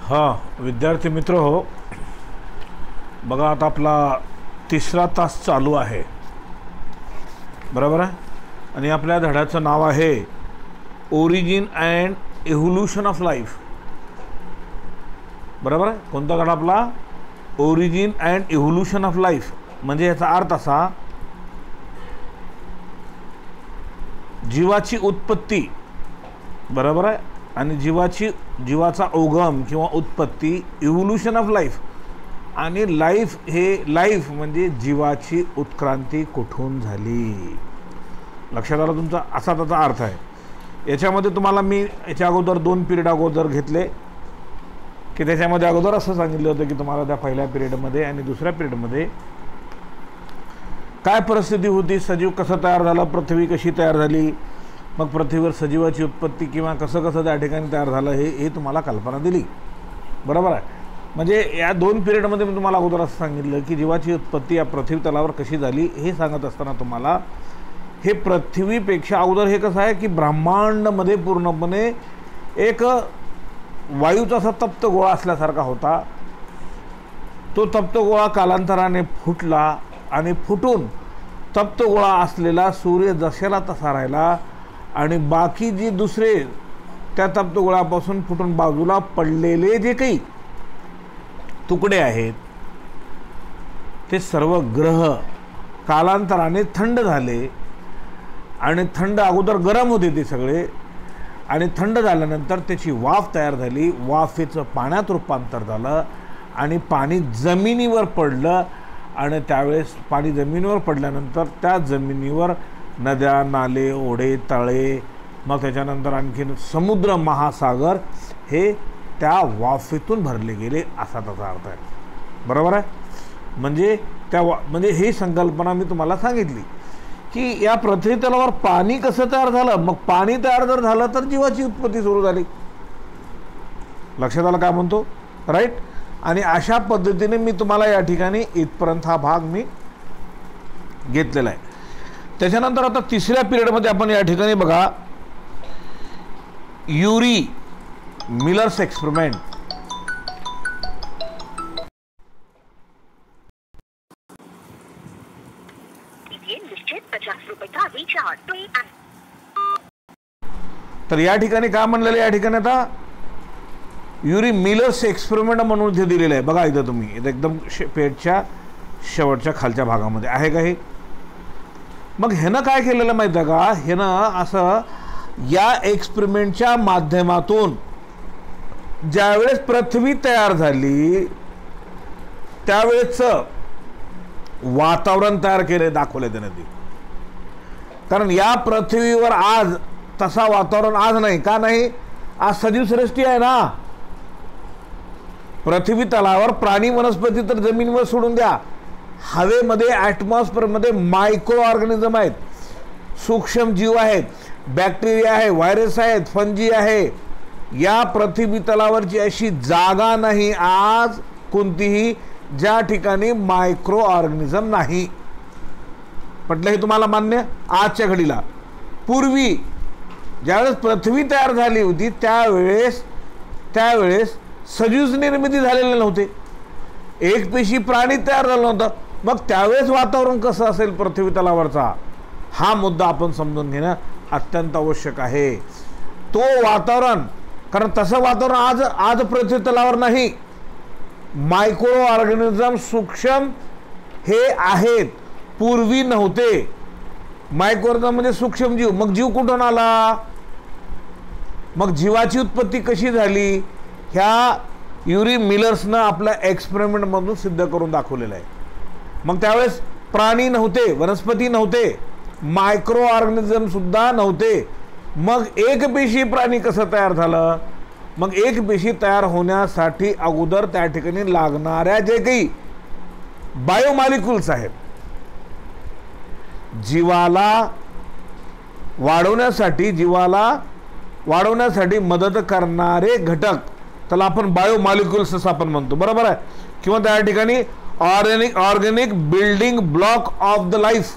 हां विद्यार्थी मित्र हो, बघा आता आपला तिसरा तास चालू आहे, बरोबर आहे. आणि आपल्या धड्याचं नाव आहे origin and evolution of life. बरोबर आहे. कोणता धडा आपला? Origin and evolution of life. म्हणजे याचा अर्थ असा, जीवाची उत्पत्ती, बरोबर आहे, आणि जीवाचा उगम किंवा उत्पत्ती, इव्होल्यूशन ऑफ लाईफ. आणि लाईफ म्हणजे जीवाची उत्क्रांती कुठून झाली. लक्षात आलं तुमचा? असा त्याचा अर्थ आहे. याच्यामध्ये तुम्हाला मी याच्या अगोदर 2 पिरियड अगोदर घेतले की त्याच्यामध्ये अगोदर असं सांगितलं होतं की तुम्हाला त्या पहिल्या पिरियडमध्ये आणि दुसऱ्या पिरियडमध्ये काय परिस्थिती होती, सजीव कसं तयार झाला, पृथ्वी कशी तयार झाली, मग पृथ्वीवर सजीवाची उत्पत्ती किंवा कसं त्या ठिकाणी तयार झालं हे तुम्हाला कल्पना दिली. बरोबर आहे. म्हणजे या 2 पिरियडमध्ये मी तुम्हाला अगोदर असं सांगितलं की जीवाची उत्पत्ती या पृथ्वी तलावर कशी झाली हे सांगत असताना तुम्हाला हे पृथ्वीपेक्षा अगोदर हे कसं आहे की ब्रह्मांडमध्ये पूर्णपणे एक वायूचा असा तप्त गोळा असल्यासारखा होता. तो तप्त गोळा कालांतराने फुटला आणि फुटून तप्त गोळा असलेला सूर्य जशाला तसा राहिला आणि बाकी जी दुसरे त्या तप्त गोळ्यापासून फुटून बाजूला पडलेले जे काही तुकडे आहेत ते सर्व ग्रह कालांतराने थंड झाले. आणि थंड अगोदर गरम होते ते सगळे, आणि थंड झाल्यानंतर त्याची वाफ तयार झाली. वाफेचं पाण्यात रूपांतर झालं आणि पाणी जमिनीवर पडलं. आणि त्यावेळेस पाणी जमिनीवर पडल्यानंतर त्या जमिनीवर नद्या, नाले, ओढे, तळे, मग त्याच्यानंतर आणखीन समुद्र, महासागर हे त्या वाफेतून भरले गेले, असा त्याचा अर्थ आहे. बरोबर आहे. म्हणजे ही संकल्पना मी तुम्हाला सांगितली की या पृथ्वी तलावर पाणी कसं तयार झालं. मग पाणी तयार जर झालं तर जीवाची उत्पत्ती सुरू झाली. लक्षात आलं काय म्हणतो? राईट. आणि अशा पद्धतीने मी तुम्हाला या ठिकाणी इथपर्यंत हा भाग मी घेतलेला आहे. त्याच्यानंतर आता तिसऱ्या पिरियडमध्ये आपण या ठिकाणी बघा युरी मिलर्स एक्सपेरिमेंट. तर या ठिकाणी काय म्हणलेलं आहे, या ठिकाणी आता युरी मिलर्स एक्सपेरिमेंट म्हणून इथे दिलेलं आहे. बघा इथं तुम्ही, इथं एकदम पेजच्या शेवटच्या खालच्या भागामध्ये आहे का हे. मग ह्यानं काय केलेलं माहिती आहे का, ह्यानं असं या एक्सपेरिमेंटच्या माध्यमातून ज्यावेळेस पृथ्वी तयार झाली त्यावेळेचं वातावरण तयार केले, दाखवले त्याने ते. कारण या पृथ्वीवर आज तसा वातावरण आज नाही. का नाही? आज सजीव सृष्टी आहे ना. पृथ्वी तलावर प्राणी वनस्पती तर जमिनीवर सोडून द्या, हवेमध्ये ॲटमॉस्फिअरमध्ये मायक्रो ऑर्गॅनिझम आहेत, सूक्ष्म जीव आहेत, बॅक्टेरिया आहे, व्हायरस आहेत, फंजी आहे. या पृथ्वी तलावरची अशी जागा नाही आज कोणतीही ज्या ठिकाणी मायक्रो ऑर्गॅनिझम नाही. म्हटलं हे तुम्हाला मान्य? आजच्या घडीला. पूर्वी ज्यावेळेस पृथ्वी तयार झाली होती त्यावेळेस सजीव निर्मिती झालेले नव्हते, एक पेशी प्राणी तयार झाला नव्हता. मग त्यावेळेस वातावरण कसं असेल पृथ्वी तलावरचा, हा मुद्दा आपण समजून घेणं अत्यंत आवश्यक आहे. तो वातावरण, कारण तसं वातावरण आज पृथ्वी तलावर नाही. मायक्रो ऑर्गॅनिझम सूक्ष्म हे आहेत, पूर्वी नव्हते. मायक्रो ऑर्गॅनिझम म्हणजे सूक्ष्म जीव. मग जीव कुठून आला? मग जीवाची उत्पत्ती कशी झाली? ह्या युरी मिलर्सनं आपल्या एक्सपेरिमेंटमधून सिद्ध करून दाखवलेलं आहे. मग त्यावेळेस प्राणी नव्हते, वनस्पती नव्हते, मायक्रो ऑर्गॅनिझम सुद्धा नव्हते. मग एक पेशी प्राणी कसं तयार झालं? मग एक पेशी तयार होण्यासाठी अगोदर त्या ठिकाणी लागणाऱ्या जे काही बायोमॉलिक्युल्स आहेत, जीवाला वाढवण्यासाठी मदत करणारे घटक, त्याला आपण बायोमॉलिक्युल्स असं आपण म्हणतो. बरोबर आहे. किंवा त्या ठिकाणी organic building block of the life.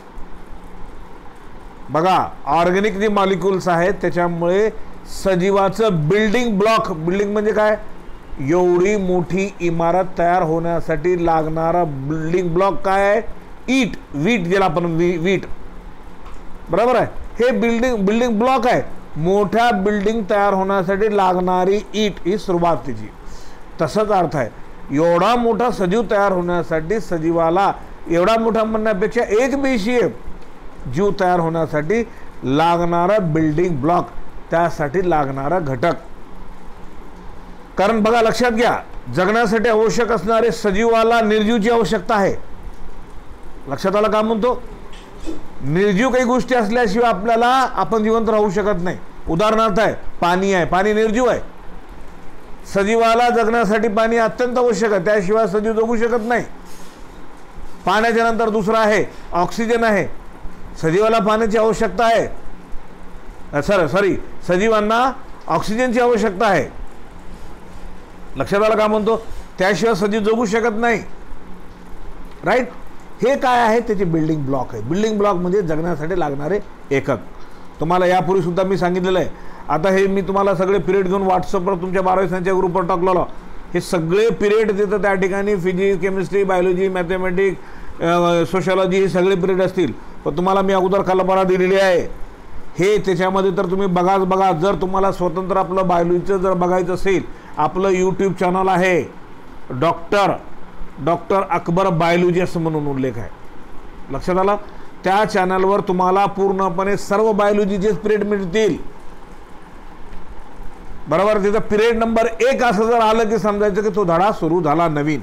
बघा, ऑर्गॅनिक जे मॉलिक्युल्स आहेत त्याच्यामुळे सजीवाचं बिल्डिंग ब्लॉक, बिल्डिंग म्हणजे काय, एवढी मोठी इमारत तयार होण्यासाठी लागणारा बिल्डिंग ब्लॉक काय आहे? ईट, वीट, ज्याला आपण वीट, बरोबर आहे. हे बिल्डिंग ब्लॉक आहे. मोठ्या बिल्डिंग तयार होण्यासाठी लागणारी ईट ही सुरुवात तिची. तसाच अर्थ आहे. एवढा मोठा सजीव तयार होण्यासाठी सजीवाला, एवढा मोठा म्हणण्यापेक्षा एक BCM जीव तयार होण्यासाठी लागणारा बिल्डिंग ब्लॉक, त्यासाठी लागणारा घटक. कारण बघा, लक्षात घ्या, जगण्यासाठी आवश्यक असणारे सजीवाला निर्जीवची आवश्यकता आहे. लक्षात आलं का म्हणतो? निर्जीव काही गोष्टी असल्याशिवाय आपल्याला आपण जिवंत राहू शकत नाही. उदाहरणार्थ आहे पाणी आहे, पाणी निर्जीव आहे. सजीवाला जगण्यासाठी पाणी अत्यंत आवश्यक आहे, त्याशिवाय सजीव जगू शकत नाही. पाण्याच्या नंतर दुसरं आहे ऑक्सिजन आहे. सजीवाला पाण्याची आवश्यकता आहे, सजीवांना ऑक्सिजनची आवश्यकता आहे. लक्षात आलं का म्हणतो? त्याशिवाय सजीव जगू शकत नाही. राईट. हे काय आहे? त्याची बिल्डिंग ब्लॉक आहे. बिल्डिंग ब्लॉक म्हणजे जगण्यासाठी लागणारे एकक. तुम्हाला यापूर्वी सुद्धा मी सांगितलेलं आहे. आता हे मी तुम्हाला सगळे पिरियड घेऊन व्हॉट्सअपवर तुमच्या 12वी सायन्सच्या ग्रुपवर टाकलेलं. हे सगळे पिरियड तिथं त्या ठिकाणी physics, chemistry, biology, mathematics, sociology हे सगळे पिरियड असतील. पण तुम्हाला मी अगोदर कल्पना दिलेली आहे. हे त्याच्यामध्ये तर तुम्ही बघा. जर तुम्हाला स्वतंत्र आपलं बायोलॉजीचं जर बघायचं असेल, आपलं यूट्यूब चॅनल आहे डॉक्टर अकबर बायोलॉजी असं म्हणून उल्लेख आहे. लक्षात आला? त्या चॅनलवर तुम्हाला पूर्णपणे सर्व बायोलॉजीचेच पिरियड मिळतील. बरोबर. तिथं पिरियड नंबर 1 असं जर आलं की समजायचं की तो धडा सुरू झाला नवीन.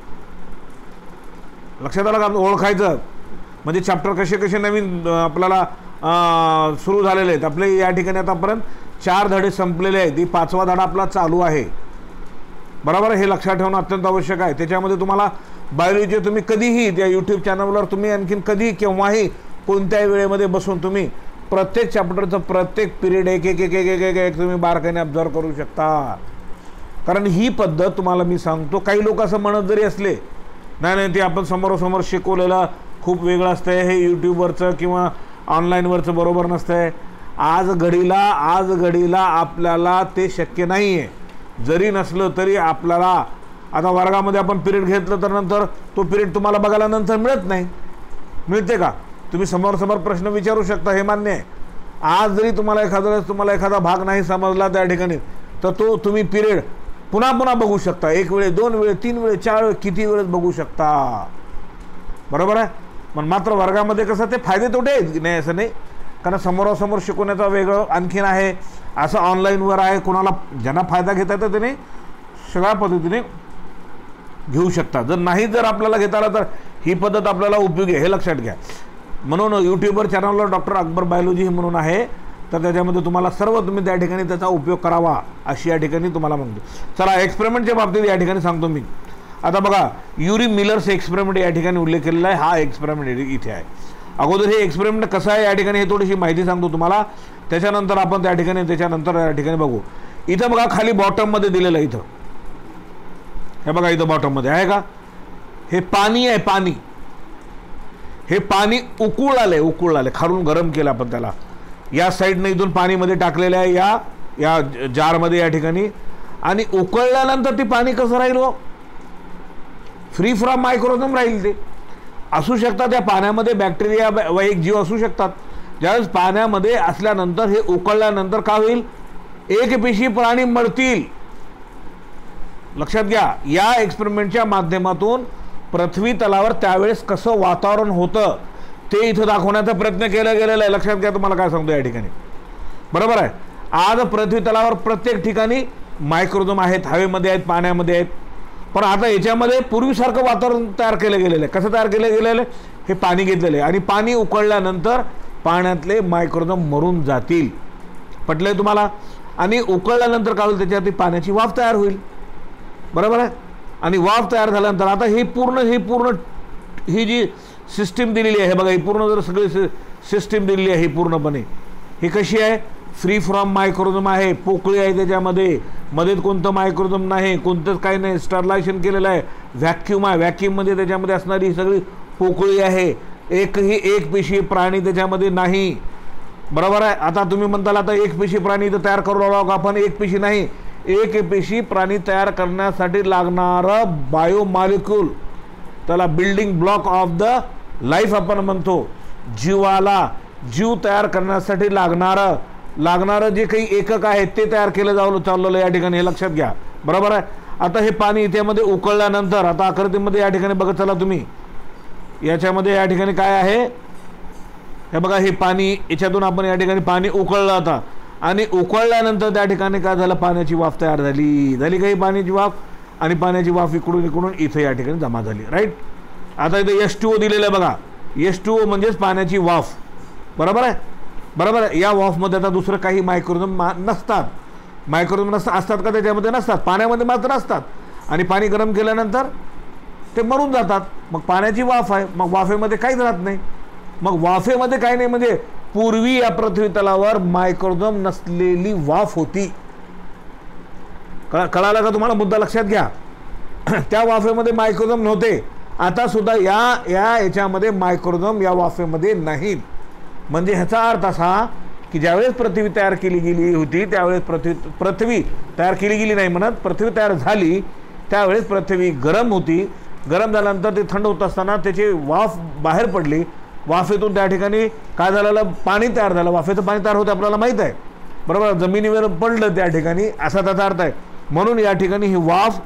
लक्षात आलं का? ओळखायचं म्हणजे चॅप्टर कसे नवीन आपल्याला सुरू झालेले आहेत. आपले या ठिकाणी आतापर्यंत 4 धडे संपलेले आहेत. 5वा धडा आपला चालू आहे. बरोबर. हे लक्षात ठेवणं अत्यंत आवश्यक आहे. त्याच्यामध्ये तुम्हाला बायोलॉजी तुम्ही कधीही त्या यूट्यूब चॅनलवर तुम्ही आणखीन कधी केव्हाही कोणत्याही वेळेमध्ये बसून तुम्ही प्रत्येक चॅप्टरचं प्रत्येक पिरियड एक तुम्ही बारकाईने ऑब्झर्व करू शकता. कारण ही पद्धत तुम्हाला मी सांगतो, काही लोक असं म्हणत जरी असले, नाही ते आपण समोरासमोर शिकवलेलं खूप वेगळं असतंय, हे यूट्यूबवरचं किंवा ऑनलाईनवरचं बरोबर नसतंय. आज घडीला आपल्याला ते शक्य नाही आहे. जरी नसलं तरी आपल्याला आता वर्गामध्ये आपण पिरियड घेतलं तर नंतर तो पिरियड तुम्हाला बघायला नंतर मिळत नाही. मिळते का? तुम्ही समोर प्रश्न विचारू शकता, हे मान्य आहे. आज जरी तुम्हाला एखादा भाग नाही समजला त्या ठिकाणी, तर तो तुम्ही पिरियड पुन्हा बघू शकता. 1 वेळे, 2 वेळे, 3 वेळे, 4 वेळे, किती वेळेस बघू शकता. बरोबर आहे. पण मात्र वर्गामध्ये कसं ते फायदे तोटे नाही असं नाही. कारण समोरासमोर शिकवण्याचा वेगळं आणखीन आहे, असं ऑनलाईनवर आहे. कोणाला ज्यांना फायदा घेता येतं त्याने सगळ्या पद्धतीने घेऊ शकता. जर आपल्याला घेता आला तर ही पद्धत आपल्याला उपयोगी आहे, हे लक्षात घ्या. म्हणून यूट्यूबवर चॅनलवर डॉक्टर अकबर बायोलॉजी म्हणून आहे, तर त्याच्यामध्ये तुम्हाला सर्व तुम्ही त्या ठिकाणी त्याचा उपयोग करावा अशी या ठिकाणी तुम्हाला म्हणतो. चला, एक्सपेरिमेंटच्या बाबतीत या ठिकाणी सांगतो मी. आता बघा, युरी मिलर्स एक्सपेरिमेंट या ठिकाणी उल्लेख केलेला आहे. हा एक्सपेरिमेंट इथे आहे. अगोदर हे एक्सपेरिमेंट कसं आहे या ठिकाणी हे थोडीशी माहिती सांगतो तुम्हाला. त्याच्यानंतर आपण या ठिकाणी बघू. इथं बघा खाली बॉटममध्ये दिलेलं आहे. इथं हे बघा, इथं बॉटममध्ये आहे का, हे पाणी आहे. पाणी, हे पाणी उकळून आले, खालून गरम केलं आपण त्याला. या साईडनं इथून पाणीमध्ये टाकलेलं आहे या जारमध्ये या ठिकाणी. आणि उकळल्यानंतर ते पाणी कसं राहील? फ्री फ्रॉम मायक्रोऑर्गॅनिझम राहील. ते असू शकतात या पाण्यामध्ये, बॅक्टेरिया व एक जीव असू शकतात. ज्यावेळेस पाण्यामध्ये असल्यानंतर हे उकळल्यानंतर काय होईल? एकपेशी प्राणी मरतील. लक्षात घ्या. या एक्सपेरिमेंटच्या माध्यमातून पृथ्वी तलावर त्यावेळेस कसं वातावरण होतं ते इथं दाखवण्याचा प्रयत्न केला गेलेला आहे. लक्षात घ्या. तुम्हाला काय सांगतो या ठिकाणी, बरोबर आहे. आज पृथ्वी तलावर प्रत्येक ठिकाणी मायक्रोऑर्गॅनिझम आहेत, हवेमध्ये आहेत, पाण्यामध्ये आहेत. पण आता याच्यामध्ये पूर्वीसारखं वातावरण तयार केलं गेलेलं आहे. कसं तयार केलं गेलेलं आहे? हे पाणी घेतलेलं आहे आणि पाणी उकळल्यानंतर पाण्यातले मायक्रोऑर्गॅनिझम मरून जातील. पटलंय तुम्हाला? आणि उकळल्यानंतर काय होईल? त्याच्यावरती पाण्याची वाफ तयार होईल. बरोबर आहे. आणि वाफ तयार झाल्यानंतर आता ही पूर्ण ही जी सिस्टीम दिलेली आहे, हे बघा, ही पूर्ण जर सगळी सिस्टीम दिलेली आहे, ही पूर्णपणे ही कशी आहे? फ्री फ्रॉम मायक्रोऑर्गॅनिझम आहे. पोकळी आहे त्याच्यामध्ये, मध्ये कोणतं मायक्रोऑर्गॅनिझम नाही, कोणतंच काही नाही. स्टरलायझेशन केलेलं आहे. व्हॅक्यूम आहे. व्हॅक्यूममध्ये त्याच्यामध्ये असणारी सगळी पोकळी आहे. एक पेशी प्राणी त्याच्यामध्ये नाही. बरोबर आहे. आता तुम्ही म्हणताल आता एक पेशी प्राणी इथं तयार करू लागलो का आपण? एक पेशी नाही. एक पेशी प्राणी तयार करण्यासाठी लागणारं बायोमॉलिक्यूल, त्याला building block of the life आपण म्हणतो. जीवाला, जीव तयार करण्यासाठी लागणारं जे काही एकक आहे ते तयार केलं चाललेलं या ठिकाणी, हे लक्षात घ्या. बरोबर आहे. आता हे पाणी इथे उकळल्यानंतर, आता आकृतीमध्ये या ठिकाणी बघत चला तुम्ही, याच्यामध्ये या ठिकाणी काय आहे, हे बघा, हे पाणी, याच्यातून आपण या ठिकाणी पाणी उकळलं आता, आणि उकळल्यानंतर त्या ठिकाणी काय झालं, पाण्याची वाफ तयार झाली काही पाण्याची वाफ, आणि पाण्याची वाफ इकडून इथं या ठिकाणी जमा झाली. राईट. आता इथं H2O दिलेलं आहे बघा. H2O म्हणजेच पाण्याची वाफ. बरोबर आहे. या वाफमध्ये आता दुसरं काही मायक्रोऑर्गॅनिझम नसतात. असतात का त्याच्यामध्ये? नसतात. पाण्यामध्ये मात्र असतात. आणि पाणी गरम केल्यानंतर ते मरून जातात. मग पाण्याची वाफ आहे, मग वाफेमध्ये काहीच राहत नाही. मग वाफेमध्ये काही नाही, म्हणजे पूर्वी या पृथ्वी तलावर मायक्रोऑर्गॅनिझम नसलेली वाफ होती. कळालं का तुम्हाला? मुद्दा लक्षात घ्या. त्या वाफेमध्ये मायक्रोऑर्गॅनिझम नव्हते. आता सुद्धा याच्यामध्ये मायक्रोऑर्गॅनिझम या वाफेमध्ये नाहीत. म्हणजे ह्याचा अर्थ असा की ज्यावेळेस पृथ्वी तयार केली गेली होती, त्यावेळेस पृथ्वी तयार केली गेली नाही म्हणत, पृथ्वी तयार झाली त्यावेळेस पृथ्वी गरम होती. गरम झाल्यानंतर ते थंड होत असताना त्याची वाफ बाहेर पडली. वाफेतून त्या ठिकाणी काय झालेलं, पाणी तयार झालं. वाफेचं पाणी तयार होतं आपल्याला माहीत आहे. बरोबर. जमिनीवर पडलं त्या ठिकाणी, असा त्याचा अर्थ आहे. म्हणून या ठिकाणी ही वाफ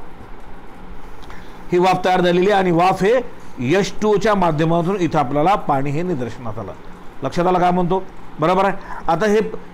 तयार झालेली आहे. आणि वाफ हे H2O माध्यमातून इथं आपल्याला पाणी हे निदर्शनात आलं. लक्षात आलं काय म्हणतो? बरोबर आहे. आता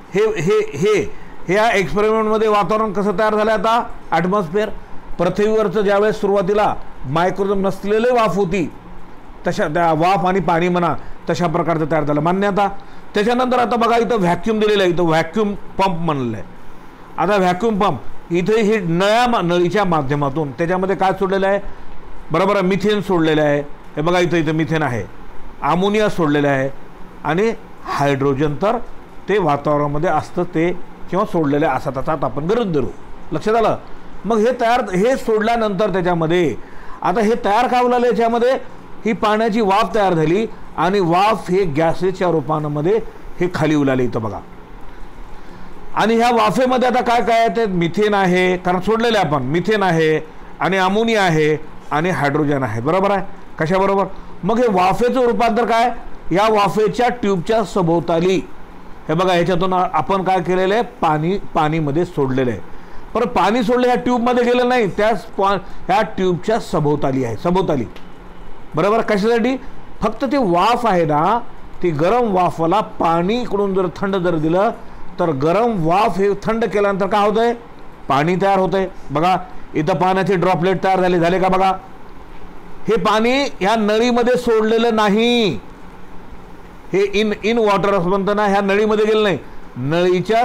हे या एक्सपेरिमेंटमध्ये वातावरण कसं तयार झालं? आता ॲटमॉस्फिअर, पृथ्वीवरचं ज्यावेळेस सुरुवातीला मायक्रोऑर्गॅनिझम नसलेले वाफ होती, तशा त्या वाफ आणि पाणी म्हणा तशा प्रकारचं तयार झालं. मान्यता. त्याच्यानंतर आता बघा, इथं व्हॅक्यूम दिलेलं आहे, इथं व्हॅक्यूम पंप म्हणलेलं आहे. आता व्हॅक्यूम पंप इथे हे नळीच्या माध्यमातून त्याच्यामध्ये काय सोडलेलं आहे? बरोबर आहे, मिथेन सोडलेलं आहे. हे बघा, इथं मिथेन आहे, अमोनिया सोडलेलं आहे, आणि हायड्रोजन तर ते वातावरणामध्ये असतं ते किंवा सोडलेलं आहे, असा त्याचा आपण गरज धरू. लक्षात आलं? मग हे सोडल्यानंतर त्याच्यामध्ये आता हे तयार काय झालं, याच्यामध्ये ही पाण्याची वाफ तयार झाली, आणि वाफ हे गॅसेसच्या रूपामध्ये हे खाली उलाले इथं बघा. आणि ह्या वाफेमध्ये आता काय काय आहे? ते मिथेन आहे, कारण सोडलेले आपण, मिथेन आहे, आणि अमोनिया आहे, आणि हायड्रोजन आहे. बरोबर आहे. कशाबरोबर? मग हे वाफेचं रूपांतर काय? या वाफेच्या ट्यूबच्या सभोवताली, हे बघा, ह्याच्यातून आपण काय केलेलं आहे? पाणीमध्ये सोडलेलं आहे. पण पाणी सोडलं ह्या ट्यूबमध्ये गेलं नाही, ह्या ट्यूबच्या सभोवताली आहे, सभोवताली. बरोबर. कशासाठी? फक्त ती वाफ आहे ना, ती गरम वाफला पाणी इकडून जर थंड दिलं तर गरम वाफ हे थंड केल्यानंतर काय होतंय? पाणी तयार होतंय. बघा, इथं पाण्याचे ड्रॉपलेट तयार झाले का? बघा, हे पाणी ह्या नळीमध्ये सोडलेलं नाही. हे इन वॉटर असं म्हणतं ना, ह्या नळीमध्ये गेलं नाही. नळीच्या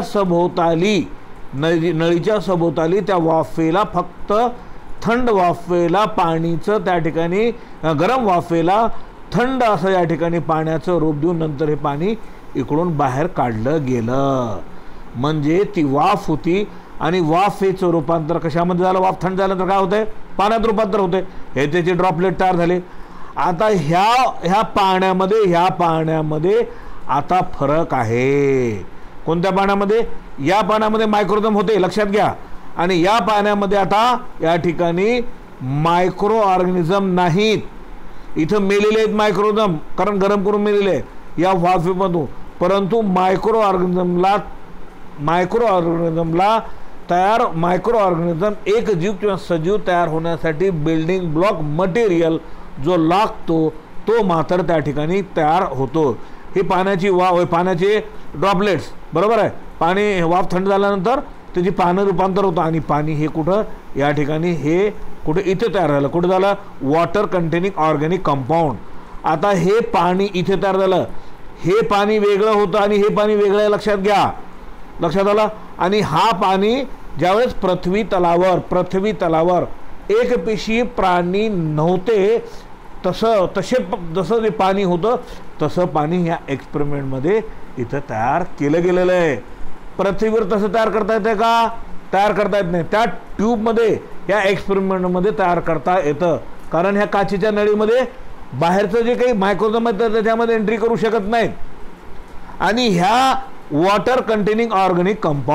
सभोवताली त्या वाफेला, फक्त थंड वाफेला पाणीचं त्या ठिकाणी, गरम वाफेला थंड असं या ठिकाणी पाण्याचं रूप देऊन नंतर हे पाणी इकडून बाहेर काढलं गेलं. म्हणजे ती वाफ होती, आणि वाफेचं रूपांतर कशामध्ये झालं? वाफ थंड झाल्यानंतर काय होतंय? पाण्यात रूपांतर होते. हे त्याचे ड्रॉपलेट तयार झाले. आता ह्या पाण्यामध्ये आता फरक आहे. कोणत्या पाण्यामध्ये? या पाण्यामध्ये मायक्रोऑर्गॅनिझम होते, लक्षात घ्या. आणि या पाण्यामध्ये आता या ठिकाणी मायक्रो ऑर्गॅनिझम नाहीत. इथं मेलेले आहेत मायक्रोऑर्गॅनिझम, कारण गरम करून मेलेले आहेत या वाफेमधून. परंतु मायक्रो ऑर्गॅनिझम एक जीव किंवा सजीव तयार होण्यासाठी बिल्डिंग ब्लॉक मटेरियल जो लागतो तो मात्र त्या ठिकाणी तयार होतो. ही पाण्याचे ड्रॉपलेट्स. बरोबर आहे. पाणी वाफ थंड झाल्यानंतर त्याची पानं रूपांतर होतं, आणि पाणी हे कुठं? या ठिकाणी हे कुठे? इथे तयार झालं. कुठं झालं? Water containing organic compound. आता हे पाणी इथे तयार झालं. हे पाणी वेगळं होतं आणि हे पाणी वेगळं आहे, लक्षात घ्या. लक्षात आलं? आणि हा पाणी ज्यावेळेस पृथ्वी तलावर एकपेशीय प्राणी नव्हते, जसं जे पाणी होतं तसं पाणी या एक्सपेरिमेंटमध्ये इथं तयार केलं गेलेलं आहे. पृथ्वीवर तसं तयार करता येतं का? तयार करता येत नाही. त्या ट्यूबमध्ये या एक्सपेरिमेंटमध्ये तयार करता येतं, कारण ह्या काचेच्या नळीमध्ये बाहेरचं जे काही मायक्रोऑर्गॅनिझम आहे त्याच्यामध्ये एंट्री करू शकत नाहीत. आणि ह्या वॉटर कंटेनिंग ऑर्गॅनिक कंपाऊंड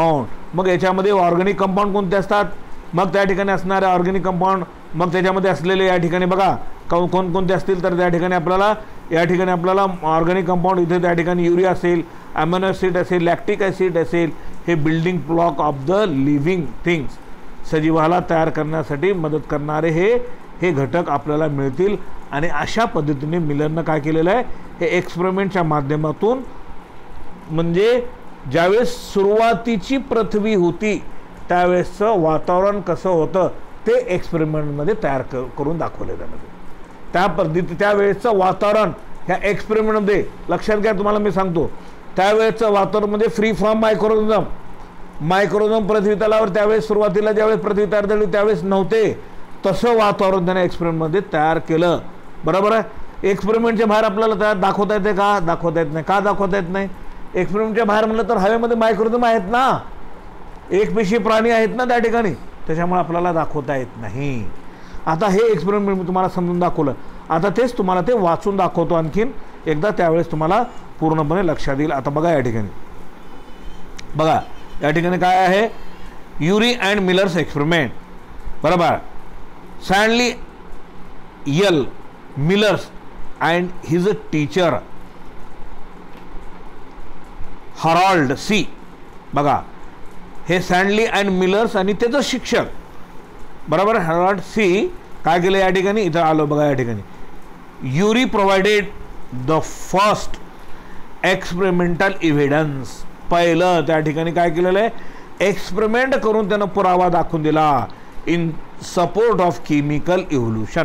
मग याच्यामध्ये ऑर्गॅनिक कंपाऊंड कोणते असतात, मग त्या ठिकाणी असणारे ऑर्गॅनिक कंपाऊंड, मग त्याच्यामध्ये असलेले या ठिकाणी बघा कोणकोणते असतील, तर त्या ठिकाणी आपल्याला या ठिकाणी आपल्याला ऑर्गॅनिक कंपाऊंड इथे त्या ठिकाणी युरिया असेल, अॅमिनो ॲसिड असेल, लॅक्टिक ॲसिड असेल, हे building block of the living things, सजीवाला तयार करण्यासाठी मदत करणारे हे घटक आपल्याला मिळतील. आणि अशा पद्धतीने मिलरनं काय केलेलं आहे, हे एक्सपेरिमेंटच्या माध्यमातून, म्हणजे ज्यावेळेस सुरुवातीची पृथ्वी होती त्यावेळेसचं वातावरण कसं होतं ते एक्सपेरिमेंटमध्ये तयार करून दाखवलं त्यामध्ये. त्या पद्धती त्यावेळेसचं वातावरण ह्या एक्सपेरिमेंटमध्ये लक्षात घ्या, तुम्हाला मी सांगतो त्यावेळेसचं वातावरणमध्ये फ्री फ्रॉम मायक्रोझोम पृथ्वी तलावर त्यावेळेस सुरुवातीला ज्यावेळेस पृथ्वी तयार झाली त्यावेळेस नव्हते, तसं वातावरण त्याने एक्सपेरिमेंटमध्ये तयार केलं. बरोबर आहे. एक्सपेरिमेंटच्या बाहेर आपल्याला तयार दाखवता येते का, दाखवता येत नाही. का दाखवता येत नाही, एक्सपेरिमेंटच्या बाहेर म्हणलं तर हवेमध्ये मायक्रोझोम आहेत ना, एकपेशीय प्राणी आहेत ना त्या ठिकाणी, त्याच्यामुळे आपल्याला दाखवता येत नाही. आता हे एक्सपेरिमेंट मी तुम्हाला समजून दाखवलं, आता तेच तुम्हाला ते वाचून दाखवतो आणखीन एकदा, त्यावेळेस तुम्हाला पूर्णपणे लक्षात येईल. आता बघा या ठिकाणी, बघा या ठिकाणी काय आहे, युरी अँड मिलर्स एक्सपेरिमेंट. बरोबर. Stanley L Miller's and his a teacher Harold C. बघा हे सॅन्डली अँड मिलर्स आणि त्याचं शिक्षक, बरोबर, हरॉल्ड सी काय केलं या ठिकाणी, इथं आलो बघा या ठिकाणी, Urey provided the first experimental evidence. पहिलं त्या ठिकाणी काय केलेलं आहे, एक्सपेरिमेंट करून त्यानं पुरावा दाखवून दिला in support of chemical evolution.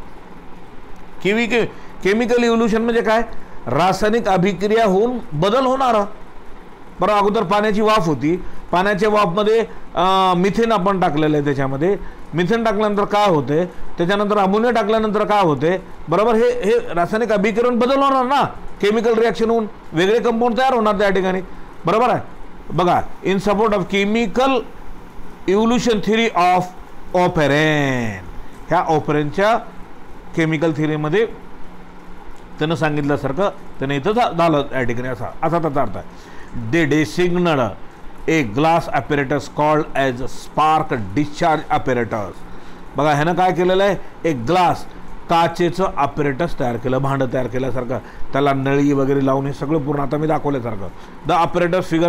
Chemical evolution म्हणजे काय, रासायनिक अभिक्रिया होऊन बदल होणार. बरं, अगोदर पाण्याची वाफ होती, पाण्याच्या वाफमध्ये मिथेन आपण टाकलेलं आहे, त्याच्यामध्ये मिथेन टाकल्यानंतर काय होते, त्याच्यानंतर अमोनिया टाकल्यानंतर काय होते, बरोबर, हे रासायनिक अभिक्रियेने बदल होणार ना, केमिकल रिॲक्शन होऊन वेगळे कंपाऊंड तयार होणार त्या ठिकाणी. बरोबर आहे. बघा in support of chemical evolution theory of Oparin, ह्या ऑपेरेनच्या केमिकल थिअरीमध्ये त्यानं सांगितल्यासारखं त्यानं इथं झालं या ठिकाणी, असा त्याचा अर्थ आहे. They designed a glass apparatus called as spark discharge apparatus. बघा ह्यानं काय केलेलं आहे, एक ग्लास काचेचं ॲपेरेटस तयार केलं, भांडं तयार केल्यासारखं, त्याला नळी वगैरे लावून हे सगळं पूर्ण आता मी दाखवल्यासारखं. द ॲपेरेटस फिगर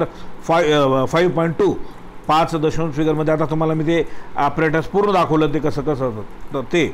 5.2 5 फिगरमध्ये आता तुम्हाला मी ते ॲपेरेटस पूर्ण दाखवलं, ते कसं होतं ते.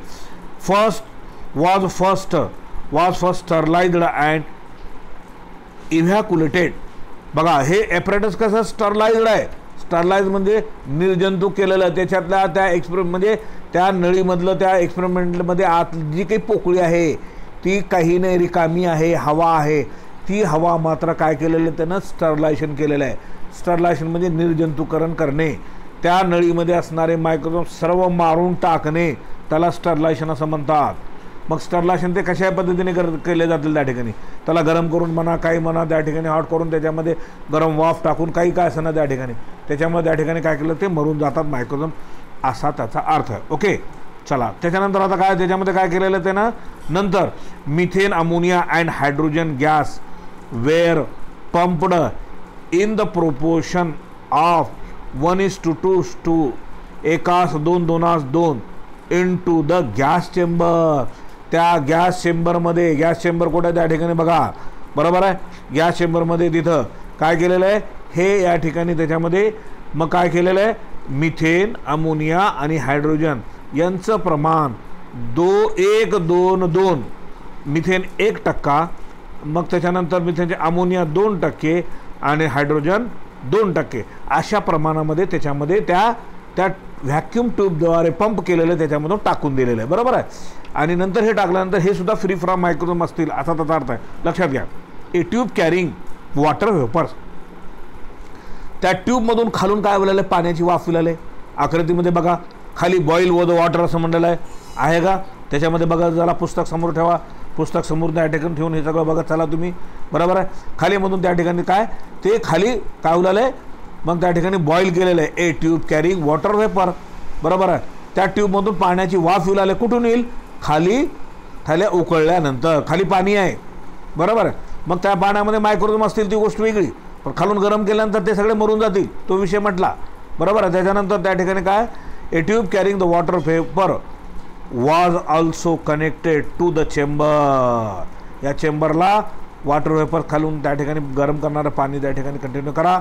Was first sterilised and evacuated. बघा हे ॲपेरेटस कसं स्टरलाइज्ड आहे, स्टरलाइज म्हणजे निर्जंतुक केलेलं, त्याच्यातल्या त्या एक्सपेरिमेंटमध्ये त्या नळीमधलं त्या एक्सपेरिमेंटमध्ये आत जी काही पोकळी आहे ती काही नाही रिकामी आहे, हवा आहे, ती हवा मात्र काय केलेलं त्यानं स्टरलायझेशन केलेलं आहे. स्टरलायझेशन म्हणजे निर्जंतुकरण करणे, त्या नळीमध्ये असणारे मायक्रोझोम सर्व मारून टाकणे, त्याला स्टरलायझेशन असं म्हणतात. मग स्टरलायझेशन ते कशा पद्धतीने केले जातील त्या ठिकाणी, त्याला गरम करून म्हणा, काही म्हणा, त्या ठिकाणी हॉट करून त्याच्यामध्ये गरम वाफ टाकून काही काय असं ना त्या ठिकाणी, त्याच्यामुळे त्या ठिकाणी काय केलं, ते मरून जातात मायक्रोझोम, असा त्याचा अर्थ आहे. ओके, चला त्याच्यानंतर आता काय त्याच्यामध्ये काय केलेलं ते ना, नंतर methane, ammonia and hydrogen gas were pumped in the proportion of 1:2 एकास 2:2 in to the gas chamber. त्या गॅस चेंबरमध्ये, गॅस चेंबर कुठे त्या ठिकाणी बघा, बरोबर आहे, गॅस चेंबरमध्ये तिथं काय केलेलं आहे, हे या ठिकाणी त्याच्यामध्ये मग काय केलेलं आहे, मिथेन, अमोनिया आणि हायड्रोजन यांचं प्रमाण 1:2 मिथेन 1%, मग त्याच्यानंतर मिथेनचे अमोनिया 2% आणि हायड्रोजन 2%, अशा प्रमाणामध्ये त्याच्यामध्ये त्या व्हॅक्यूम ट्यूबद्वारे पंप केलेलं त्याच्यामधून टाकून दिलेलं आहे. बरोबर आहे. आणि नंतर हे टाकल्यानंतर हे सुद्धा फ्री फ्रॉम मायक्रोझोम असतील असा त्याचा अर्थ आहे. लक्षात घ्या, a tube carrying water vapours. त्या ट्यूबमधून खालून काय बोललेलं आहे, पाण्याची वाफ फिरले. आकृतीमध्ये बघा खाली बॉईल व द वॉटर असं म्हणलेलं आहे का, त्याच्यामध्ये बघा, जरा पुस्तक समोर ठेवा, पुस्तक समोर त्या ठिकाणी ठेवून हे सगळं बघत चला तुम्ही. बरोबर आहे. खाली मधून त्या ठिकाणी काय ते खाली काय बोललेलं आहे, मग त्या ठिकाणी बॉईल केलेलं आहे, a tube carrying water vapour. बरोबर आहे. त्या ट्यूबमधून पाण्याची वाफ येऊ लागली, कुठून येईल, खाली थाल्या उकळल्यानंतर खाली पाणी आहे. बरोबर आहे. मग त्या पाण्यामध्ये मायक्रोझोम असतील ती गोष्ट वेगळी, पण खालून गरम केल्यानंतर ते सगळे मरून जातील, तो विषय म्हटला. बरोबर आहे. त्याच्यानंतर त्या ठिकाणी काय, a tube carrying the water vapour was also connected to the chamber. या चेंबरला वॉटर वेपर खालून त्या ठिकाणी गरम करणारं पाणी त्या ठिकाणी कंटिन्यू करा.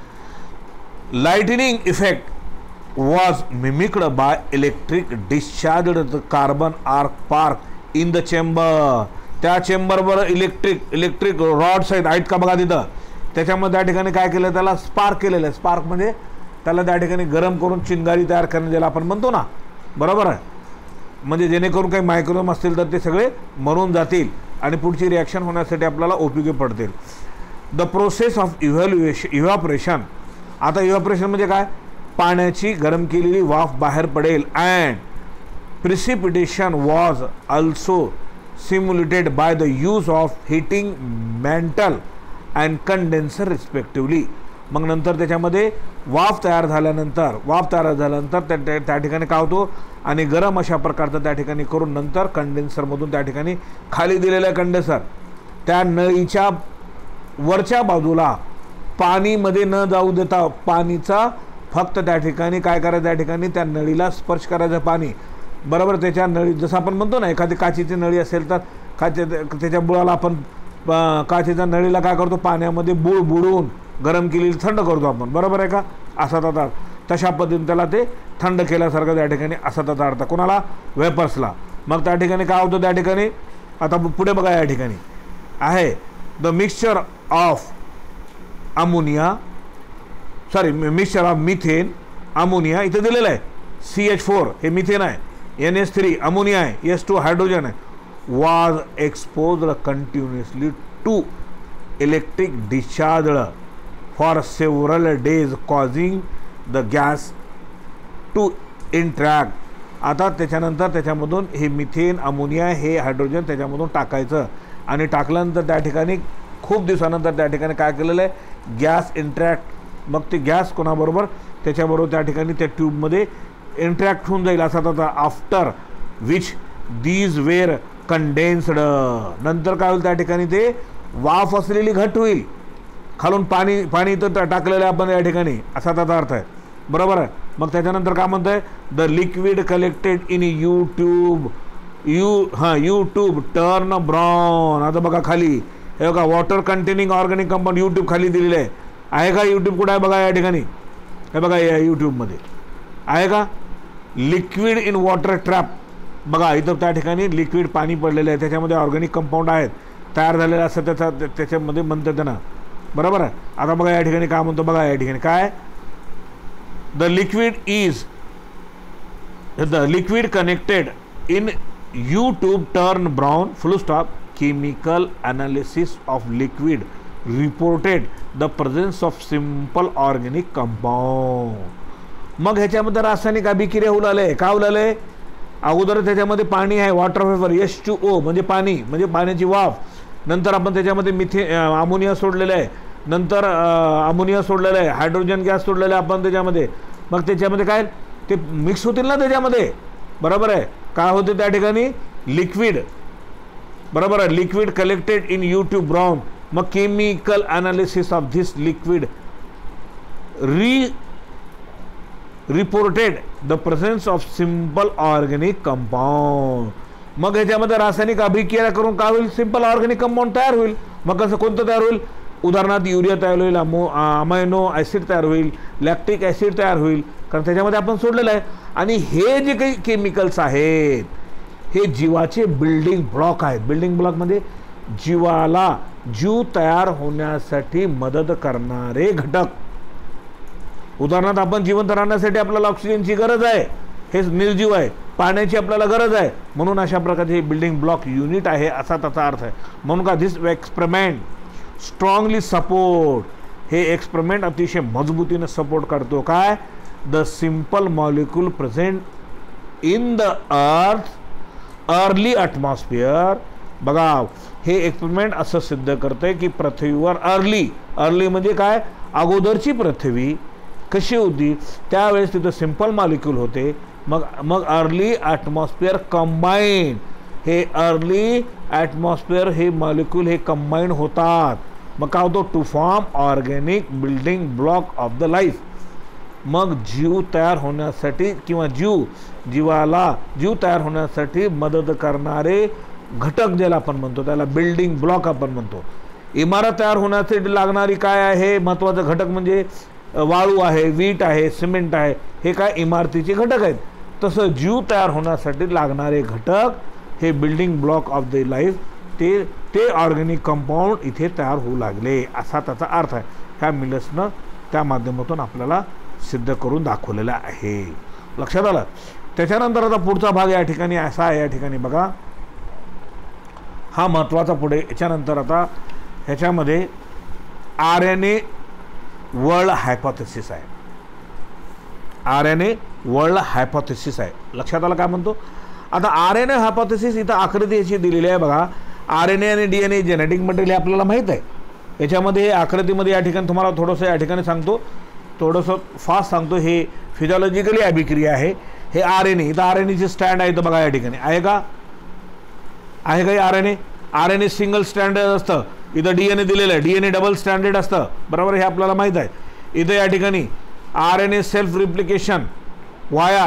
Lightning effect was mimicked by electric discharge carbon arc park in the chamber. त्या चेंबरवर इलेक्ट्रिक रॉड्स आहेत का बघा तिथं. त्याच्यामध्ये त्या ठिकाणी काय केलं, त्याला स्पार्क केलेलं आहे. स्पार्क म्हणजे त्याला त्या ठिकाणी गरम करून चिंगारी तयार करणं ज्याला आपण म्हणतो ना, बरोबर आहे. म्हणजे जेणेकरून काही मायक्रोम असतील तर ते सगळे मरून जातील आणि पुढची रिॲक्शन होण्यासाठी आपल्याला उपयोगी पडतील. The process of evaporation. आता इव्हॅपोरेशन म्हणजे काय, पाण्याची गरम केलेली वाफ बाहेर पडेल. And precipitation was also simulated by the use of heating mantle and condenser respectively. मग नंतर त्याच्यामध्ये वाफ तयार झाल्यानंतर त्या ठिकाणी काय होतो, आणि गरम अशा प्रकारचं त्या ठिकाणी करून नंतर कंडेन्सरमधून त्या ठिकाणी खाली दिलेलं कंडेन्सर त्या नळीच्या वरच्या बाजूला पाणीमध्ये न जाऊ देता पाणीचा फक्त त्या ठिकाणी काय करायचं, त्या ठिकाणी त्या नळीला स्पर्श करायचं पाणी, बरोबर. त्याच्या नळी जसं आपण म्हणतो ना, एखादी काचेची नळी असेल तर त्याच्या बुडाला आपण काचेच्या नळीला काय करतो, पाण्यामध्ये बुडवून गरम केलेली थंड करतो आपण, बरोबर आहे का. असा त्याचा तशा पद्धतीने त्याला ते थंड केल्यासारखं त्या ठिकाणी असा त्याचा अर्थ. कोणाला, वेपर्सला. मग त्या ठिकाणी काय होतं, त्या ठिकाणी आता पुढे बघा, या ठिकाणी आहे the mixture of ammonia, mixture of methane ammonia इथं दिलेलं आहे. CH4 हे मिथेन आहे, NH3 अमोनिया आहे, S2 हायड्रोजन आहे. Was exposed continuously to electric discharge for several days causing the gas to interact. आता त्याच्यानंतर त्याच्यामधून हे मिथेन अमोनिया हे हायड्रोजन त्याच्यामधून टाकायचं आणि टाकल्यानंतर त्या ठिकाणी खूप दिवसानंतर त्या ठिकाणी काय केलेलं आहे, गॅस इंट्रॅक्ट. मग ते गॅस कोणाबरोबर, त्याच्याबरोबर त्या ठिकाणी त्या ट्यूबमध्ये इंट्रॅक्ट होऊन जाईल असा त्याचा. After which these were condensed. नंतर काय होईल, त्या ठिकाणी ते वाफ असलेली घट होईल. खालून पाणी तर टाकलेलं आहे आपण या ठिकाणी असा त्याचा अर्थ आहे, बरोबर आहे. मग त्याच्यानंतर काय म्हणत आहे, the liquid collected in U tube turn brown. आता बघा खाली हे बघा, water containing organic compound U tube खाली दिलेलं आहे का. यूट्यूब कुठं आहे बघा, या ठिकाणी हे बघा, या यूट्यूबमध्ये आहे का. लिक्विड इन वॉटर ट्रॅप बघा, इथं त्या ठिकाणी लिक्विड पाणी पडलेलं आहे, त्याच्यामध्ये ऑर्गॅनिक कंपाऊंड आहेत तयार झालेलं असं त्याच्यामध्ये म्हणतं त्यांना, बरोबर आहे. आता बघा या ठिकाणी काय म्हणतो बघा, या ठिकाणी काय, the liquid connected in U tube turn brown full stop. Chemical analysis of liquid reported the presence of simple organic compound. मग ह्याच्यामध्ये रासायनिक अभिक्रिया होऊ लागले. का होऊ लागले, अगोदर त्याच्यामध्ये पाणी आहे, वॉटर वेपर H2O म्हणजे पाणी, म्हणजे पाण्याची वाफ. नंतर आपण त्याच्यामध्ये अमोनिया सोडलेलं आहे, नंतर अमोनिया सोडलेलं आहे, हायड्रोजन गॅस सोडलेलं आहे आपण त्याच्यामध्ये. मग त्याच्यामध्ये काय, ते मिक्स होतील ना त्याच्यामध्ये, बरोबर आहे. काय होते त्या ठिकाणी, लिक्विड, बरोबर आहे. Liquid collected in U tube brown. मग chemical analysis of this liquid reported the presence of simple organic compound. मग ह्याच्यामध्ये रासायनिक अभिक्रिया करून काय होईल, सिम्पल ऑर्गॅनिक कंपाऊंड तयार होईल. मग कसं, कोणतं तयार होईल, उदाहरणार्थ युरिया तयार होईल, अमायनो ॲसिड तयार होईल, लॅक्टिक ॲसिड तयार होईल, कारण त्याच्यामध्ये आपण सोडलेलं आहे. आणि हे जे काही केमिकल्स आहेत हे जीवाचे बिल्डिंग ब्लॉक आहेत. बिल्डिंग ब्लॉक म्हणजे जीवाला जीव तयार होण्यासाठी मदत करणारे घटक. उदाहरणार्थ आपण जिवंत राहण्यासाठी आपल्याला ऑक्सिजनची गरज आहे, हे निर्जीव आहे. पाण्याची आपल्याला गरज आहे, म्हणून अशा प्रकारचे हे बिल्डिंग ब्लॉक युनिट आहे असा त्याचा अर्थ आहे. म्हणून का धिस एक्सपेरिमेंट स्ट्रॉंगली सपोर्ट, हे एक्सपेरिमेंट अतिशय मजबूतीने सपोर्ट करतो काय, the simple molecule present in the early atmosphere. बघा हे एक्सपेरिमेंट असं सिद्ध करते की पृथ्वीवर अर्ली म्हणजे काय, अगोदरची पृथ्वी कशी होती त्यावेळेस तिथं सिम्पल मॉलिक्यूल होते. मग अर्ली ॲटमॉस्फिअर कंबाईन, हे अर्ली ॲटमॉस्फिअर हे मॉलिक्यूल हे कंबाईन होतात. मग काय होतो, to form organic building block of the life. मग जीव तयार होण्यासाठी किंवा जीवाला जीव तयार होण्यासाठी मदत करणारे घटक ज्याला आपण म्हणतो त्याला बिल्डिंग ब्लॉक आपण म्हणतो. इमारत तयार होण्यासाठी लागणारी काय आहे महत्त्वाचं घटक म्हणजे वाळू आहे, वीट आहे, सिमेंट आहे, हे काय इमारतीचे घटक आहेत. तसं जीव तयार होण्यासाठी लागणारे घटक हे building block of the life ते ऑर्गॅनिक कंपाऊंड इथे तयार होऊ लागले असा त्याचा अर्थ आहे. ह्या मिलर्सनं त्या माध्यमातून आपल्याला सिद्ध करून दाखवलेला आहे. लक्षात आलं. त्याच्यानंतर आता पुढचा भाग या ठिकाणी असा आहे, या ठिकाणी बघा हा महत्त्वाचा पुढे याच्यानंतर आता ह्याच्यामध्ये RNA वर्ल्ड हायपोथेसिस आहे. RNA वर्ल्ड हायपोथेसिस आहे. लक्षात आलं काय म्हणतो. आता RNA हायपोथेसिस इथं आकृती याची दिलेली आहे बघा. RNA आणि DNA जेनेटिक मटेरियल आपल्याला माहीत आहे. याच्यामध्ये आकृतीमध्ये या ठिकाणी तुम्हाला थोडंसं या ठिकाणी सांगतो, थोडंसं फास्ट सांगतो. हे फिजिओलॉजिकली अभिक्रिया आहे. हे RNA इथं RNAचे स्टँड आहे इथं बघा या ठिकाणी आहे का RNA सिंगल स्टँडर्ड असतं. इथं DNA दिलेलं आहे, DNA डबल स्टँडर्ड असतं बरोबर, हे आपल्याला माहीत आहे. इथं या ठिकाणी RNA सेल्फ रिप्लिकेशन वाया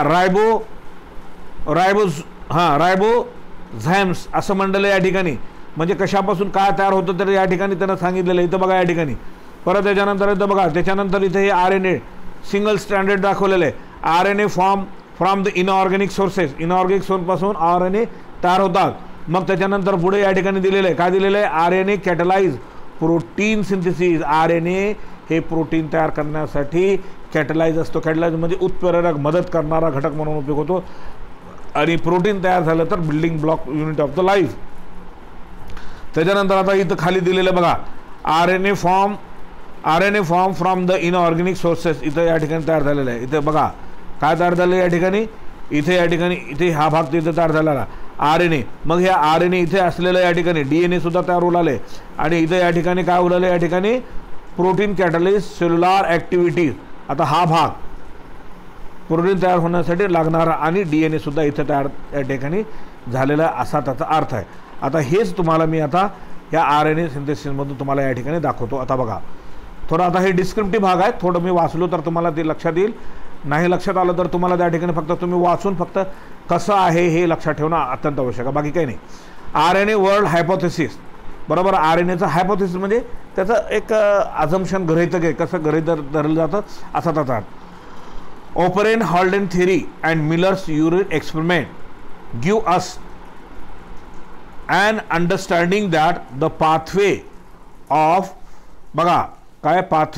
रायबोझाइम्स असं म्हणलेलं या ठिकाणी. म्हणजे कशापासून काय तयार होतं तर या ठिकाणी त्यांना सांगितलेलं आहे. इथं बघा या ठिकाणी परत त्याच्यानंतर इथं बघा त्याच्यानंतर इथे हे RNA सिंगल स्टँडर्ड दाखवलेलं आहे. RNA from the inorganic sources, इनऑर्गॅनिक सोर्सपासून RNA तयार होतात. मग त्याच्यानंतर पुढे या ठिकाणी दिलेलं आहे काय दिलेलं आहे RNA catalyse protein synthesis. RNA हे प्रोटीन तयार करण्यासाठी कॅटलाइज असतो. कॅटलाइज म्हणजे उत्प्रेरक मदत करणारा घटक म्हणून उपयोग होतो. आणि प्रोटीन तयार झालं तर building block unit of the life. त्याच्यानंतर आता इथं खाली दिलेलं बघा RNA form from the inorganic sources. इथं या ठिकाणी तयार झालेलं आहे. इथं बघा काय तयार झालं या ठिकाणी, इथे हा भाग तिथं तयार झालेला RNA. मग ह्या RNA इथे असलेलं या ठिकाणी DNA सुद्धा तयार उलाले. आणि इथं या ठिकाणी काय उलाले या ठिकाणी प्रोटीन कॅटलिस्ट सेल्युलर ॲक्टिव्हिटीज. आता हा भाग प्रोटीन तयार होण्यासाठी लागणारा आणि DNA सुद्धा इथं तयार या ठिकाणी झालेला असा त्याचा अर्थ आहे. आता हेच तुम्हाला मी आता या RNA सिंथेसिसमधून तुम्हाला या ठिकाणी दाखवतो. आता बघा थोडं आता हे डिस्क्रिप्टिव्ह भाग आहे, थोडं मी वाचलो तर तुम्हाला ते लक्षात येईल. नाही लक्षात आलं तर तुम्हाला त्या ठिकाणी फक्त तुम्ही वाचून फक्त कसं आहे हे लक्षात ठेवणं अत्यंत आवश्यक आहे, बाकी काही नाही. RNA वर्ल्ड हायपोथेसिस बरोबर. RNAचं हायपोथेसिस म्हणजे त्याचं एक अझम्पशन गृहीतक आहे, कसं गृहीत धरलं जातं असा त्याचा अर्थ. Oparin Haldane theory and Miller's Urey experiment give us and understanding that the pathway of बघा काय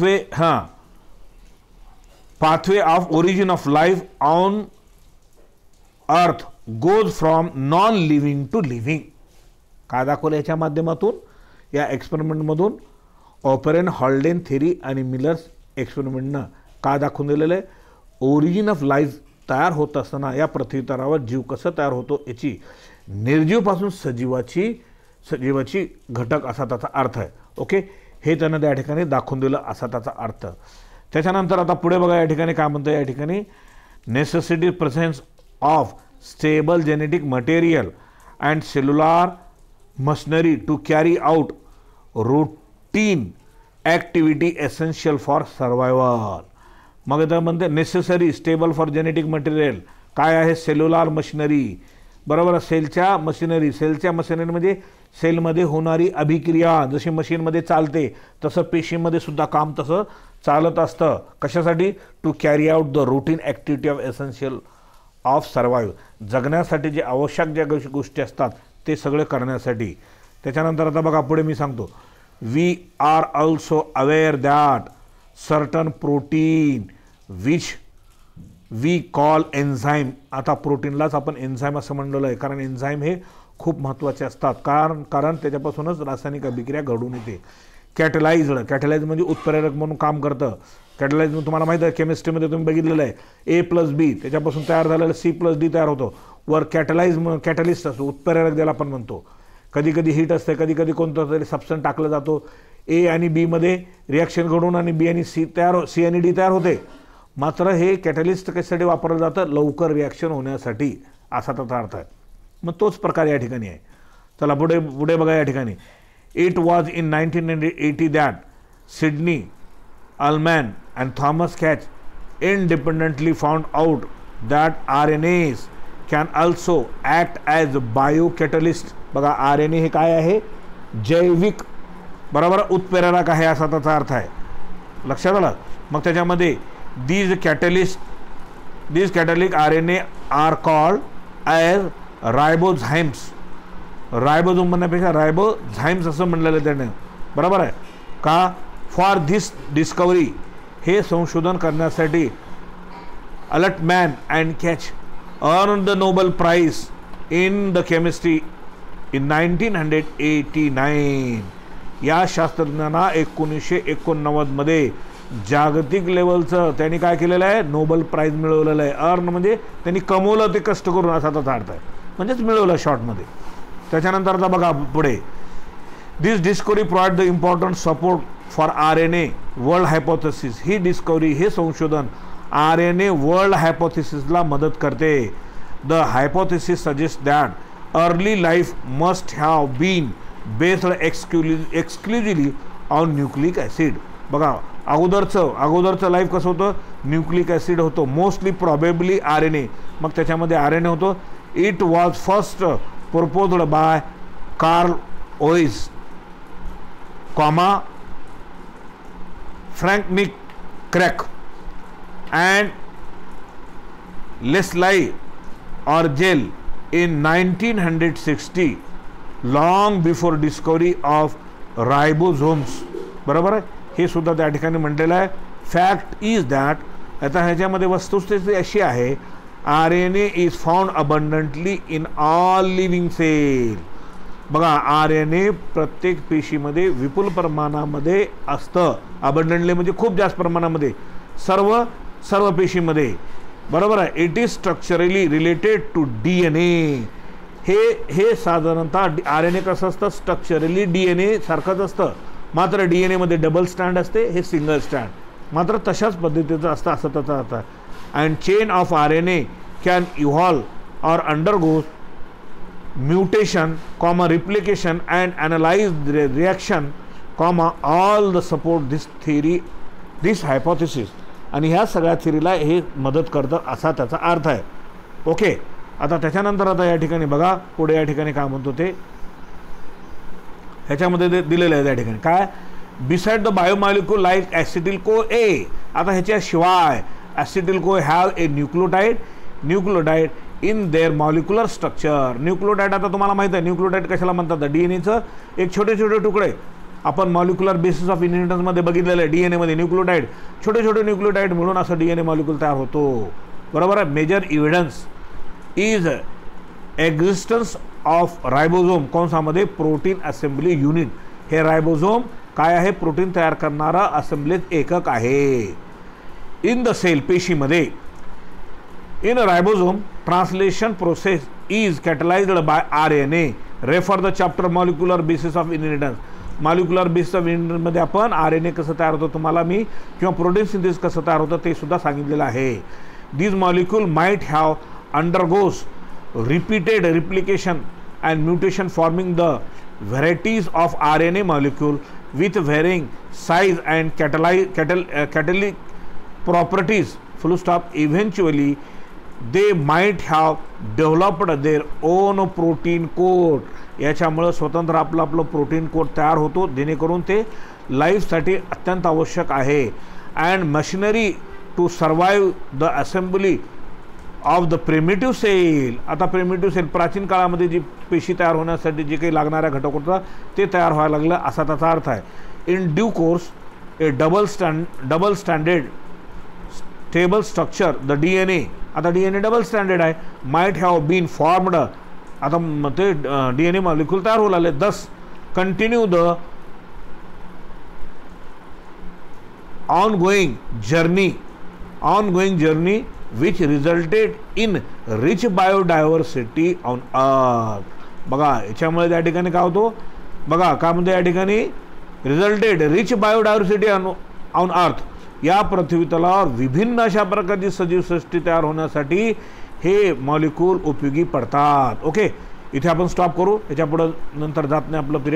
pathway of origin of life on earth goes from non-living to living. काय दाखवलं याच्या माध्यमातून या एक्सपेरिमेंटमधून ओपरेन हॉल्डेन थिअरी आणि मिलर्स एक्सपेरिमेंटनं काय दाखवून दिलेलं आहे ओरिजिन ऑफ लाईफ तयार होत असताना या पृथ्वीतलावर जीव कसं तयार होतो याची निर्जीवपासून सजीवाची घटक असा त्याचा अर्थ आहे. ओके, हे त्यानं त्या ठिकाणी दाखवून दिलं असा त्याचा अर्थ. त्याच्यानंतर आता पुढे बघा या ठिकाणी काय म्हणतं या ठिकाणी necessity presence of stable genetic material and cellular machinery to carry out routine activity essential for survival. मग इथं म्हणते necessary stable for genetic material काय आहे सेल्युलर मशिनरी बरोबर. सेलच्या मशिनरी म्हणजे सेलमध्ये होणारी अभिक्रिया जशी मशीनमध्ये चालते तसं पेशीमध्ये सुद्धा काम तसं चालत असतं. कशासाठी to carry out the routine activity of essential of survive. जगण्यासाठी जे आवश्यक ज्या गोष्टी असतात ते सगळे करण्यासाठी. त्याच्यानंतर आता बघा पुढे मी सांगतो we are also aware that certain protein which we call enzyme. आता प्रोटीनलाच आपण एन्झाईम असं म्हणलेलं आहे कारण एन्झाईम हे खूप महत्त्वाचे असतात कारण त्याच्यापासूनच रासायनिक अभिक्रिया घडून येते. कॅटलाइज म्हणजे उत्प्रेरक म्हणून काम करतं. कॅटलाइज तुम्हाला माहीत आहे केमिस्ट्रीमध्ये तुम्ही बघितलेलं आहे A+B त्याच्यापासून तयार झालेलं C+D तयार होतो. वर कॅटलिस्ट असतो उत्प्रेरक ज्याला आपण म्हणतो. कधी कधी हीट असते, कधी कधी कोणतं तरी सबस्टन्स टाकलं जातो A आणि B मध्ये रिॲक्शन घडून आणि B आणि C आणि D तयार होते. मात्र हे कॅटलिस्ट कशासाठी वापरलं जातं लवकर रिॲक्शन होण्यासाठी असा त्याचा अर्थ आहे. मग तोच प्रकार या ठिकाणी आहे. चला पुढे बघा या ठिकाणी it was in 1980 that Sidney Altman and Thomas Cech independently found out that RNAs can also act as biocatalyst. बघा RNA हे काय आहे, जैविक बरोबर उत्प्रेरक आहे असा त्याचा अर्थ आहे, लक्षात आलं. मग त्याच्यामध्ये these catalytic RNA are called as ribozymes. Ribosome म्हणण्यापेक्षा रायबोझाइम्स असं म्हणलेलं त्याने, बरोबर आहे का. फॉर धिस डिस्कवरी, हे संशोधन करण्यासाठी Altman and Cech earn the Nobel prize in the chemistry in 1989. या शास्त्रज्ञांना 1989 मध्ये जागतिक लेवलचं त्यांनी काय केलेलं आहे, नोबेल प्राइज मिळवलेलं आहे. अर्न म्हणजे त्यांनी कमवलं ते कष्ट करून असा त्याचा अर्थ आहे, म्हणजेच मिळवलं शॉर्टमध्ये. त्याच्यानंतर आता बघा पुढे, this discovery provide the important support for RNA world hypothesis. ही डिस्कवरी, हे संशोधन RNA वर्ल्ड हायपोथेसिसला मदत करते. The hypothesis suggest that early life must have been based exclusively on nucleic acid. बघा अगोदरचं लाईफ कसं होतं, न्यूक्लिक ॲसिड होतं, मोस्टली प्रॉबेबली RNA. मग त्याच्यामध्ये RNA होतं. It was first proposed by Carl Ois, Frank Nick Crick and Leslie Orgel in 1960, long before discovery of ribosomes. बरोबर आहे, हे सुद्धा त्या ठिकाणी म्हटलेलं आहे. फॅक्ट इज दॅट, आता ह्याच्यामध्ये वस्तुस्थिती अशी आहे, RNA is found abundantly in all living cell. बघा RNA प्रत्येक पेशीमध्ये विपुल प्रमाणामध्ये असतं. अबंडंटली म्हणजे खूप जास्त प्रमाणामध्ये, सर्व पेशीमध्ये, बरोबर आहे. It is structurally related to DNA. हे साधारणतः RNA कसं असतं, स्ट्रक्चरली DNA सारखंच असतं, मात्र DNA मध्ये डबल स्टँड असते, हे सिंगल स्टँड मात्र तशाच पद्धतीचं असतं असं त्याचा अर्थ आहे. And chain of RNA can evolve or undergo mutation, replication and analyze the reaction, all the support this theory, this hypothesis. आणि ह्या सगळ्या थिअरीला हे मदत करतं असा त्याचा अर्थ आहे. ओके, आता त्याच्यानंतर आता या ठिकाणी बघा पुढे या ठिकाणी काय म्हणतो ते ह्याच्यामध्ये दिलेलं आहे. त्या ठिकाणी काय, beside the biomolecule like acetyl co A. आता ह्याच्याशिवाय acetyl CoA have a nucleotide in their molecular structure. Nucleotide, आता तुम्हाला माहित आहे न्यूक्लियोटाइड कशाला म्हणतात, DNAचं एक छोटे तुकडे. आपण मॉलिक्युलर बेसिस ऑफ इनहेरिटन्स मध्ये बघितलेलं आहे. DNA मध्ये न्यूक्लियोटाइड, छोटे न्यूक्लियोटाइड मिळून असं DNA मॉलिक्यूल तयार होतो, बरोबर आहे. Major evidence is existence of ribosome, कोणसामध्ये, प्रोटीन असेंब्ली युनिट. हे रायबोझोम काय आहे, प्रोटीन तयार करणारा असेंब्लीज एकक आहे. इन द सेल, पेशीमध्ये. In ribosome translation process is catalysed by RNA. Refer the chapter molecular basis of inheritance. Molecular basis of इनहेरिटन्समध्ये आपण RNA कसं तयार होतं तुम्हाला मी, किंवा प्रोटीन सिंथेसिस कसं तयार होतं ते सुद्धा सांगितलेलं आहे. This molecule might have undergoes repeated replication and mutation forming the varieties of RNA molecule with varying size and catalytic properties, full stop. Eventually they might have developed their own protein code. याच्यामुळे स्वतंत्र आपलं protein code तयार होतो, जेणेकरून ते लाईफसाठी अत्यंत आवश्यक आहे. And machinery to survive the assembly of the primitive cell. आता प्रिमिटिव्ह सेल, प्राचीन काळामध्ये जी पेशी तयार होण्यासाठी जे काही लागणाऱ्या घटक होता ते तयार व्हायला लागलं असा त्याचा अर्थ आहे. In due course a double standard stable structure the DNA. आता DNA डबल स्टँडर्ड आहे, माइट हॅव बीन फॉर्मड. आता ते DNA मॉलिक्यूल तयार होऊ लागले. Thus continue the ongoing journey which resulted in rich biodiversity on earth. बघा याच्यामुळे त्या ठिकाणी काय होतो, बघा काय म्हणतो या ठिकाणी, रिझल्टेड रिच बायोडायव्हर्सिटी ऑन अर्थ. या पृथ्वी तलावर विभिन्न अशा प्रकारची सजीव सृष्टी तयार होण्यासाठी हे मॉलिक्यूल उपयोगी पडतात. ओके, इथे आपण स्टॉप करू, याच्या पुढे नंतर जात नाही आपलं पिरियड.